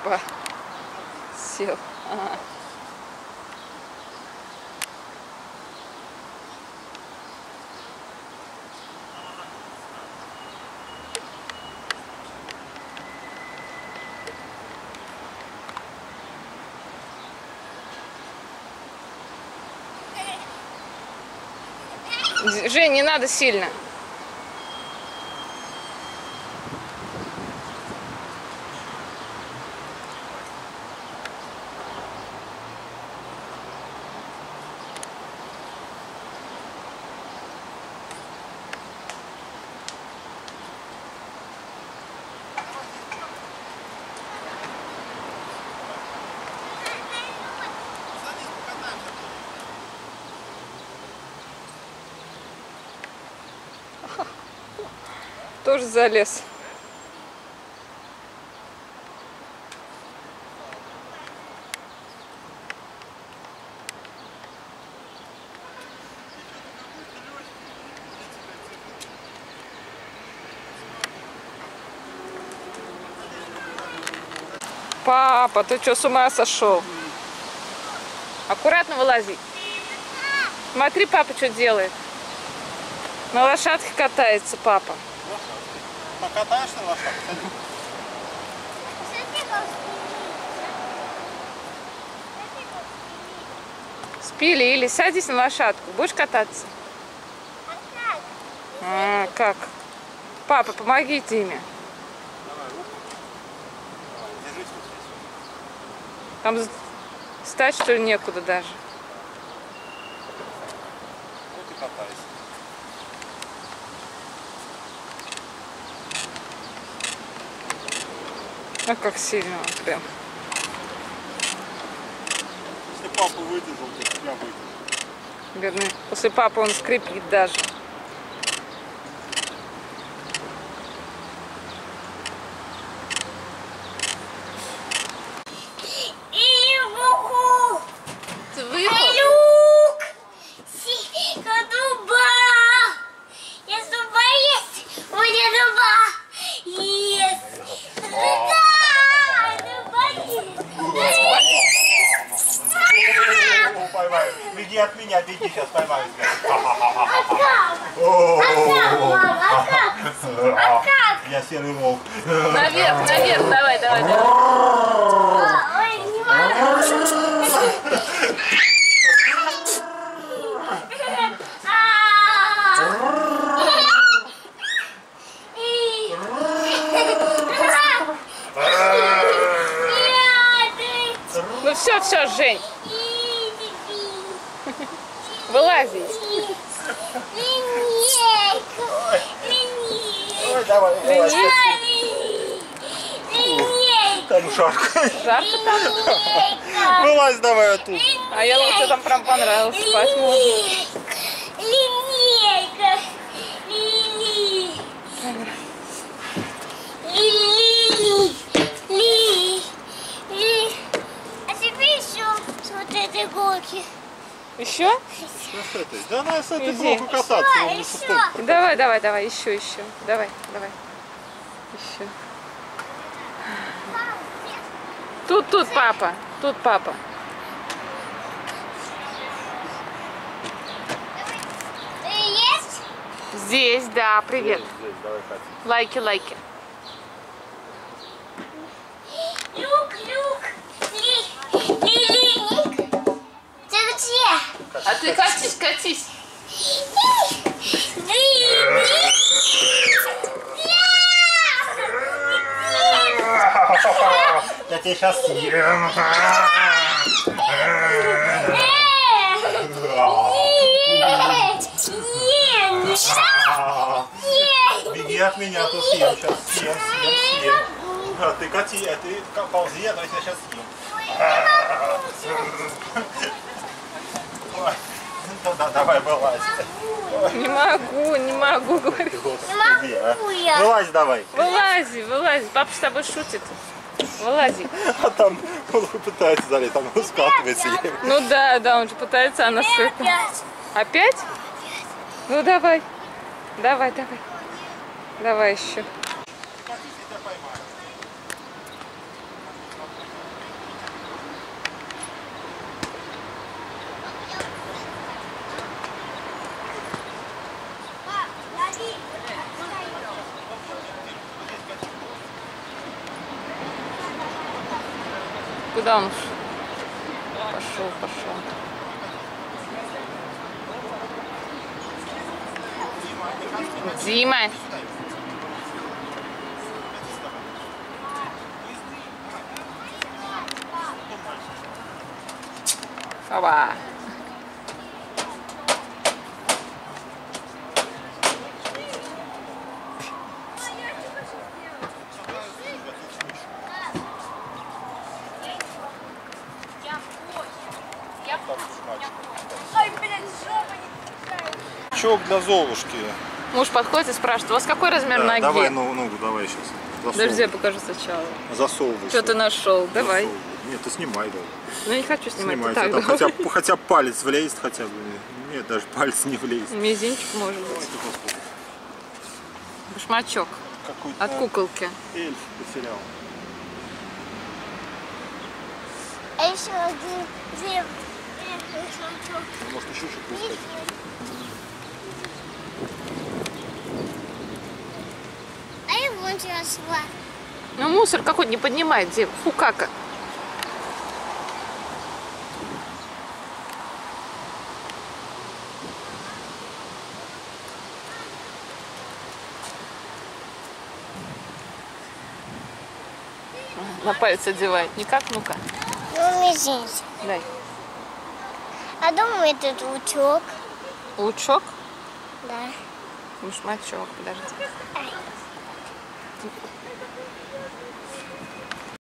Ба. Сел. Ага. Жень, не надо сильно. Тоже залез. Папа, ты что, с ума сошел? Аккуратно вылази. Смотри, папа что делает. На лошадке катается папа. Покатаешься на лошадке? Спили или садись на лошадку. Будешь кататься? А как? Папа, помогите ими. Там встать, что ли, некуда даже. Вот и катайся. А как сильно он прям. Если папа выдержал, то я выдержу. Бедный. После папы он скрипит даже. Ты выехал? Поймаю. Беги от меня, беги, сейчас поймаю тебя. Я серый волк. Наверх, наверх, давай, давай, давай. Ну все, Жень. Вылази. Ой, давай, давай. Там жарко. Жарко там? Вылазь давай оттуда. А я вот там прям понравилось. Спать можно. Линейка. А тебе еще с вот этой горки. Еще? Да на с этой Иди. плохо кататься. Давай, он не еще. стоит. Давай, еще. Давай. Еще. Тут, папа. Тут, папа. Есть? Здесь, да, привет. Здесь, давай, Катя. Лайки. Люк. Лилиник. Ты где? А ты катись. Я тебя сейчас съем. Беги от меня, а то съем сейчас. Съем. А ты кати, а ты ползи, а то я тебя сейчас съем. Ой, да, давай, вылазь. Не могу, говорю. Господи, а. могу я. Вылазь давай. Вылази. Папа с тобой шутит. Вылази. А там он пытается залезть, там он скатывается. Ну да, он же пытается, она сыпет. Опять. Опять? Ну давай. Давай еще. Куда он ушел? Пошел. Дима. Опа. Чок для Золушки. Муж подходит и спрашивает, у вас какой размер Да, ноги? давай ногу, давай сейчас. Подожди, я покажу сначала. Засовывай. Что ты нашел? Давай. Нет, ты снимай, давай. Ну не хочу снимать, Снимай. ты так Там давай. хотя палец влезет хотя бы. Нет, даже палец не влезет. Мизинчик может быть. Башмачок Какой-то от куколки. эльф потерял. А еще один шматок. Может еще что-то искать. А я вон росла. Ну мусор какой-то не поднимает, Дим. Фу, кака. На палец одевает. Никак, ну-ка. Ну, мизинец. Дай. А дома этот лучок. Лучок? Да. Башмачок, подожди. Ай.